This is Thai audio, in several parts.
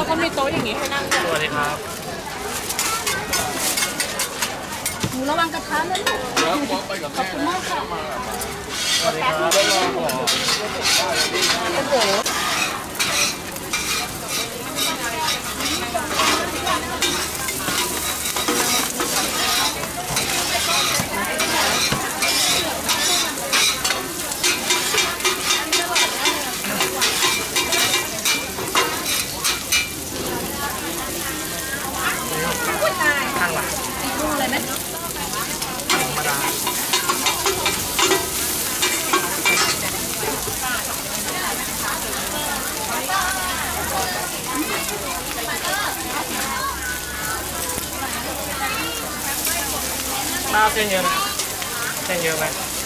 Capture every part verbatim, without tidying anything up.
อเขามีโต๊ะอย่างนี้ให้นั่งด้วยสวัสดีครับหนูระวังกระทะนะลูกขอบคุณมากค่ะสวัสดีครับโอ้โหข้างหลังกุ้งเลยไหมธรรมดาน้าเส้นเยอะไหมเส้นเยอะไหม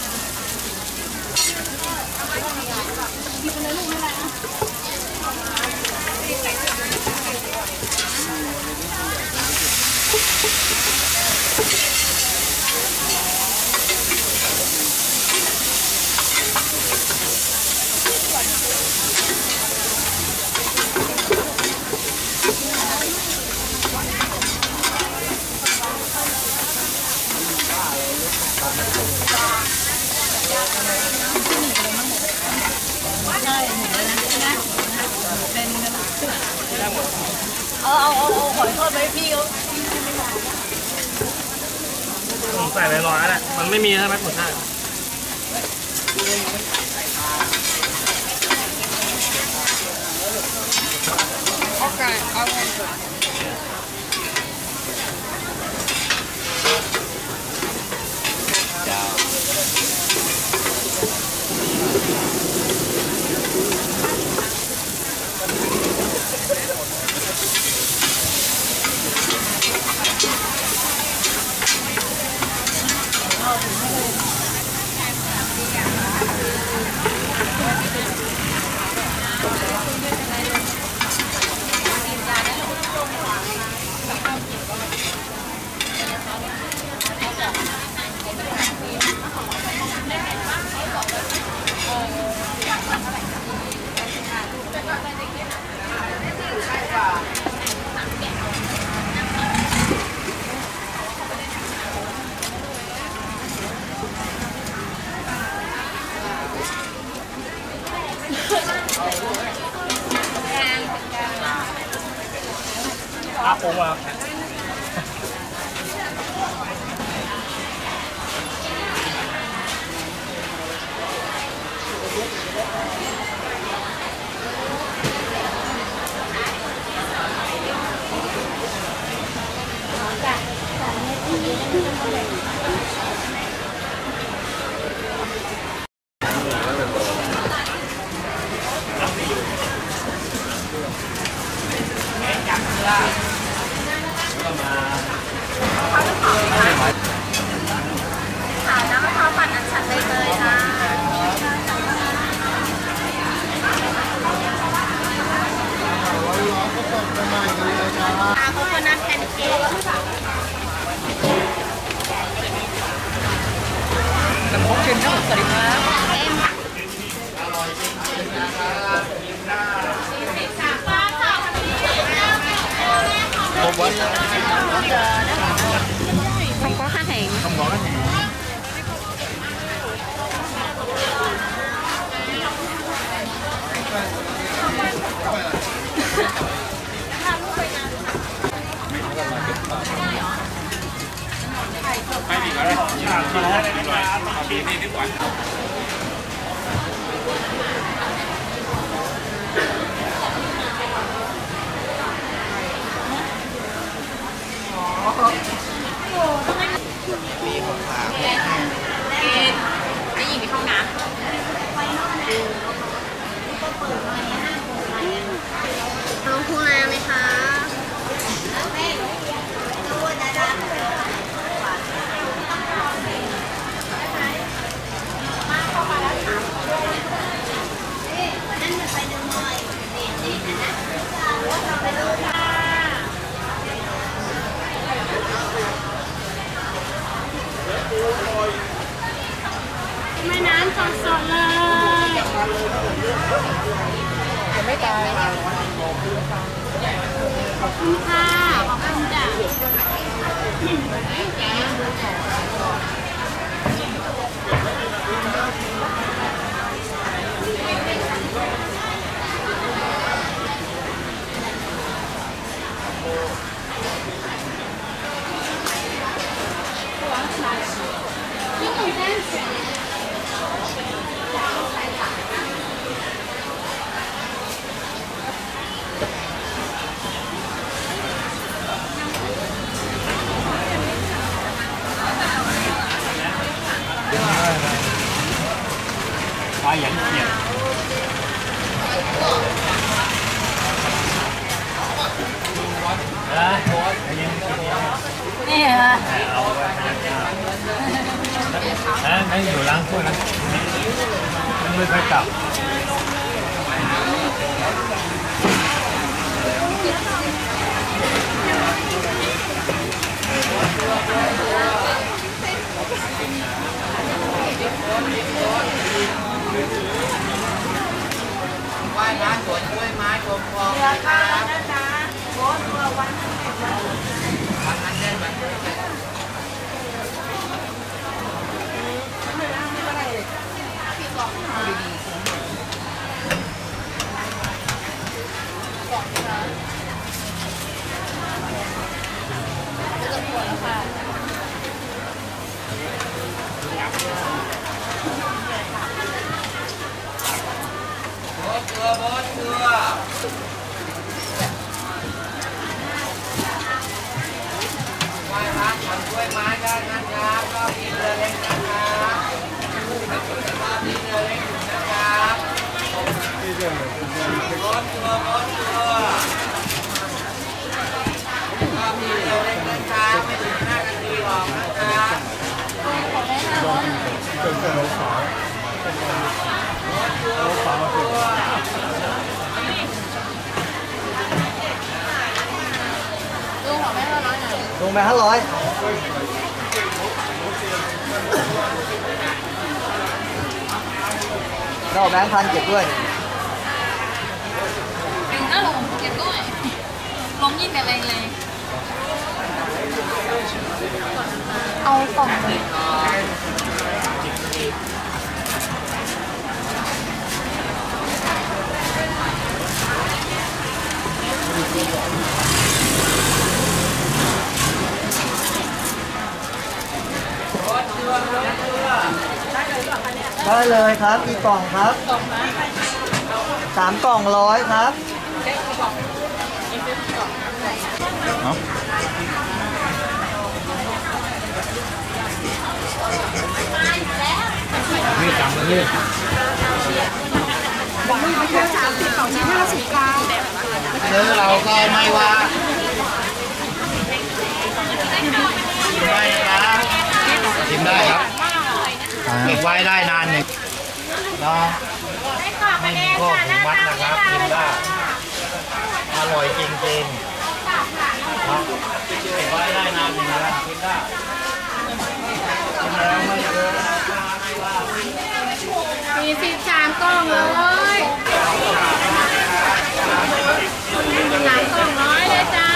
เอาเอาเอาหอยทอดไปให้พี่เขาผมใส่ไปร้อยแล้วแหละมันไม่มีใช่ไหมผมใช่โอเคเอาอาปงมาค่ะน้ำมะพร้าวปั่นอัญชันใบเตยค่ะอาโคโคนัทแพนเค้กน้ำพกเค็มครับสวัสดีครับเอ็มอร่อยจริงๆนะครับผมว่าkhông có khách hàng không có khách hàng hai vị ở đây đi đi tiếp quảnมีของฝากได้ยินมีห้องน้ำน้องพูดอะไรไหมคะไม่น้ำสดๆเลยจะไม่ตายอบคุณค่ะขอบคุณจ้ะ花眼线。啊， นี่เหรอเอาไปอ่ะนั่นอยู่ล้างถ้วยนะมันไม่ค่อยกลับไหว้พระสวดกล้วยไม้ชมคลองนะครับนะจ๊ะโค้ดตัววันวันนั้นเล่นวันเกลือบดเกลือไหว้พระสวนกล้วยไม้ได้นะครับก็มีเรือเล็กนะครับก็มีเรือเล็กนะครับบดเกลือบดเกลือก็มีเรือเล็กนะครับไม่ถึงห้านาทีหรอกนะครับบดเกลือบดเกลือลุงของแม่ห้าร้อยหน่อยลงไปห้าร้อยเราแบงค์พันเก็บด้วยถึงนะลงเก็บด้วยลงยิ่งแบบแรงเลยเอากล่องได้เลยครับกี่กล่องครับสามกล่องร้อยครับนี่จำมันนี่เนื้อเราก็ไม่ว่าไม่ครับชิมได้ครับเก็บไว้ได้นานหนึ่งเนาะไม่มีข้อผูกมัดนะครับกินได้อร่อยจริงๆเนาะเก็บไว้ได้นานหนึ่งนะกินได้กินแล้วไม่เยอะมีสิบสามกล่องเลยหลายกล่องน้อยเลยจ้า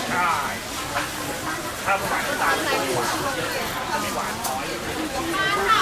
ถ้าหวานตาลหวานไม่หวานน้อย